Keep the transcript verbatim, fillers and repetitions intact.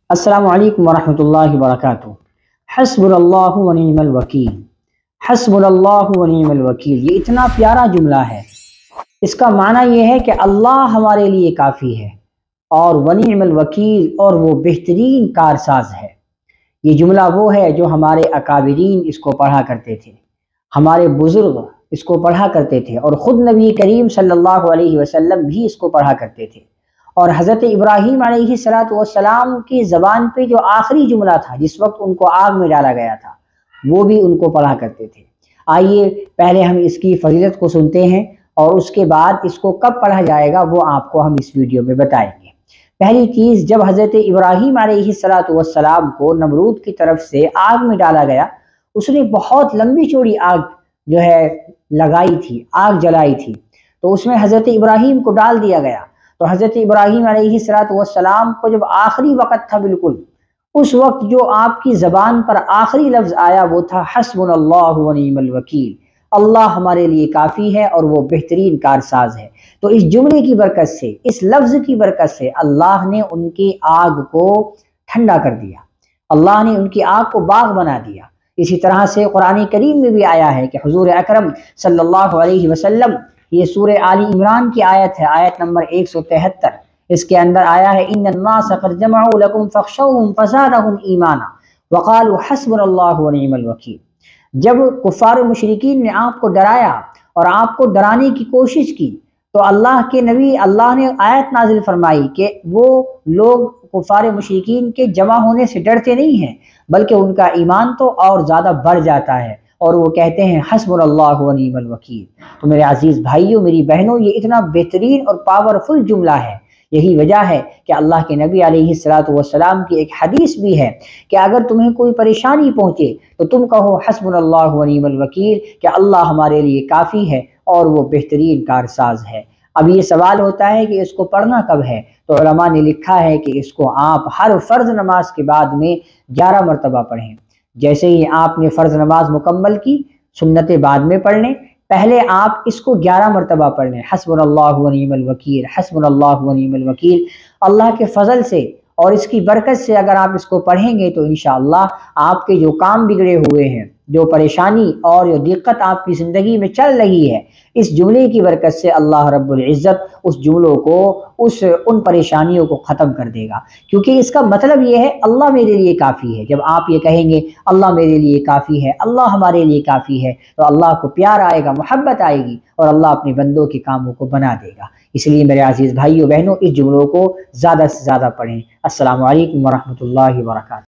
السلام علیکم ورحمۃ اللہ وبرکاتہ۔ حسبنا اللہ ونعم الوکیل، حسبنا اللہ ونعم الوکیل، یہ اتنا پیارا جملہ ہے۔ اس کا معنی یہ ہے کہ اللہ ہمارے لیے کافی ہے اور ونعم الوکیل، اور وہ بہترین کارساز ہے۔ یہ جملہ وہ ہے جو ہمارے اکابرین اس کو پڑھا کرتے تھے، ہمارے بزرگ اس کو پڑھا کرتے تھے، اور خود نبی کریم صلی اللہ علیہ وسلم بھی اس کو پڑھا کرتے تھے۔ اور حضرت ابراہیم علیہ السلام کی زبان پہ جو آخری جملہ تھا جس وقت ان کو آگ میں ڈالا گیا تھا، وہ بھی ان کو پڑھا کرتے تھے۔ آئیے پہلے ہم اس کی فضیلت کو سنتے ہیں، اور اس کے بعد اس کو کب پڑھا جائے گا وہ آپ کو ہم اس ویڈیو میں بتائیں گے۔ پہلی چیز، جب حضرت ابراہیم علیہ السلام کو نمرود کی طرف سے آگ میں ڈالا گیا، اس نے بہت لمبی چوڑی آگ جو ہے لگائی تھی، آگ جلائی تھی، تو اس میں حضرت ابراہیم کو ڈال دیا گیا۔ تو حضرت ابراہیم علیہ السلام کو جب آخری وقت تھا، بالکل اس وقت جو آپ کی زبان پر آخری لفظ آیا وہ تھا حسبنا اللہ ونعم الوکیل، اللہ ہمارے لیے کافی ہے اور وہ بہترین کارساز ہے۔ تو اس جملے کی برکت سے، اس لفظ کی برکت سے اللہ نے ان کی آگ کو ٹھنڈا کر دیا، اللہ نے ان کی آگ کو باغ بنا دیا۔ اسی طرح سے قرآن کریم میں بھی آیا ہے کہ حضور اکرم صلی اللہ علیہ وسلم، یہ سورہ آل عمران کی آیت ہے، آیت نمبر ایک سو تہتر، اس کے اندر آیا ہے ان الناس قد جمعوا لكم فاخشوهم فزادهم ایمانا وقالوا حسبنا اللہ ونعم الوکیل۔ جب کفار و مشرکین نے آپ کو ڈرایا اور آپ کو ڈرانے کی کوشش کی، تو اللہ کے نبی، اللہ نے آیت نازل فرمائی کہ وہ لوگ کفار مشرکین کے جمع ہونے سے ڈرتے نہیں ہیں، بلکہ ان کا ایمان تو اور زیادہ بڑھ جاتا ہے، اور وہ کہتے ہیں حسبنا اللہ ونعم الوکیل۔ تو میرے عزیز بھائیوں، میری بہنوں، یہ اتنا بہترین اور پاورفل جملہ ہے۔ یہی وجہ ہے کہ اللہ کے نبی علیہ السلام کی ایک حدیث بھی ہے کہ اگر تمہیں کوئی پریشانی پہنچے تو تم کہو حسبنا اللہ ونعم الوکیل، کہ اللہ ہمارے لیے کافی ہے اور وہ بہترین کارساز ہے۔ اب یہ سوال ہوتا ہے کہ اس کو پڑھنا کب ہے؟ تو علماء نے لکھا ہے کہ اس کو آپ ہر فرض نماز کے بعد میں گیارہ مرتبہ پڑھیں۔ جیسے ہی آپ نے فرض نماز مکمل کی، سنتیں بعد میں پڑھ لیں، پہلے آپ اس کو گیارہ مرتبہ پڑھ لیں، حسبنا اللہ ونعم الوکیل، حسبنا اللہ ونعم الوکیل۔ اللہ کے فضل سے اور اس کی برکت سے اگر آپ اس کو پڑھیں گے تو انشاءاللہ آپ کے جو کام بگڑے ہوئے ہیں، جو پریشانی اور جو دقت آپ کی زندگی میں چل رہی ہے، اس جملے کی برکت سے اللہ رب العزت اس جملوں کو، اس ان پریشانیوں کو ختم کر دے گا۔ کیونکہ اس کا مطلب یہ ہے اللہ میرے لیے کافی ہے۔ جب آپ یہ کہیں گے اللہ میرے لیے کافی ہے، اللہ ہمارے لیے کافی ہے، تو اللہ کو پیار آئے گا، محبت آئے گی، اور اللہ اپنے بندوں کے کاموں کو بنا دے گا۔ اس لیے میرے عزیز بھائیوں بہنوں، اس جملوں کو زیادہ سے زیادہ پڑھیں۔ السلام علیکم ورحمۃ اللہ وبرکاتہ۔